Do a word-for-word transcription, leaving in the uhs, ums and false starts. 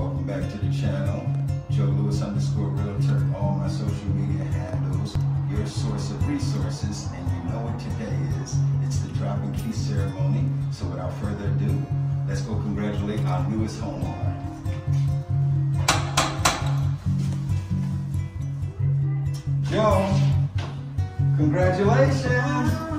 welcome back to the channel. Joe Louis underscore Realtor, all my social media handles, your source of resources, and you know what today is. It's the dropping key ceremony. So without further ado, let's go congratulate our newest homeowner. Joe, congratulations.